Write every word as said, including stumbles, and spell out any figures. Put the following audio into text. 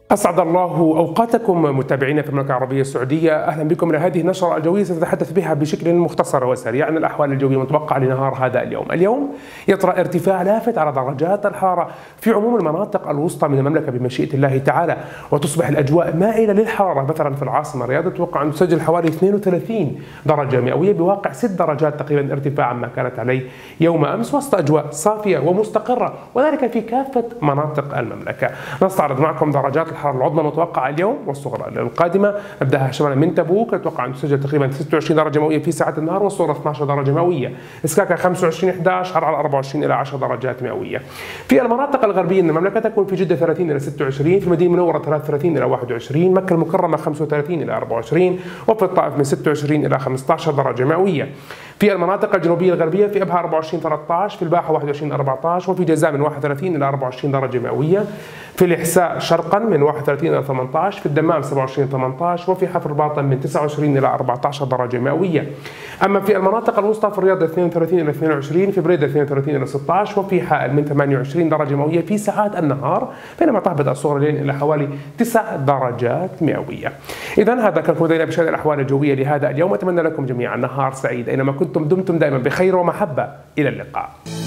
أسعد الله أوقاتكم متابعينا في المملكة العربية السعودية. أهلا بكم إلى هذه النشرة الجوية سنتحدث بها بشكل مختصر وسريع عن الأحوال الجوية المتوقعة لنهار هذا اليوم. اليوم يطرأ ارتفاع لافت على درجات الحرارة في عموم المناطق الوسطى من المملكة بمشيئة الله تعالى، وتصبح الأجواء مائلة للحرارة. مثلا في العاصمة الرياض يتوقع أن تسجل حوالي اثنين وثلاثين درجة مئوية بواقع ست درجات تقريبا ارتفاع عما كانت عليه يوم أمس، وسط أجواء صافية ومستقرة، وذلك في كافة مناطق المملكة. نستعرض معكم درجات الحرارة العظمى المتوقعة اليوم والصغرى القادمة. نبدأها شمالا من تبوك نتوقع أن تسجل تقريبا ستة وعشرين درجة مئوية في ساعات النهار والصغرى اثنتي عشرة درجة مئوية. اسكاكا خمسة وعشرين أحد عشر على أربعة وعشرين إلى عشرة درجات مئوية. في المناطق الغربية من المملكة تكون في جدة ثلاثين إلى ستة وعشرين، في المدينة المنورة ثلاثة وثلاثين إلى واحد وعشرين، مكة المكرمة خمسة وثلاثين إلى أربعة وعشرين، وفي الطائف من ستة وعشرين إلى خمسة عشر درجة مئوية. في المناطق الجنوبية الغربية في أبها أربعة وعشرين ثلاثة عشر، في الباحة واحد وعشرين أربعة عشر، وفي جازان من واحد وثلاثين إلى أربعة وعشرين درجة مئوية. في الإحساء شرقا من واحد وثلاثين إلى ثمانية عشر، في الدمام سبعة وعشرين ثمانية عشر، وفي حفر باطن من تسعة وعشرين إلى أربعة عشر درجة مئوية. أما في المناطق الوسطى في الرياض اثنين وثلاثين إلى اثنين وعشرين، في بريدة اثنين وثلاثين إلى ستة عشر، وفي حائل من ثمانية وعشرين درجة مئوية في ساعات النهار، بينما تهبط الصغرى الليل إلى حوالي تسع درجات مئوية. إذا هذا كان لدينا بشأن الأحوال الجوية لهذا اليوم. أتمنى لكم جميعا نهار سعيد أينما كنتم، دمتم دائما بخير ومحبة. إلى اللقاء.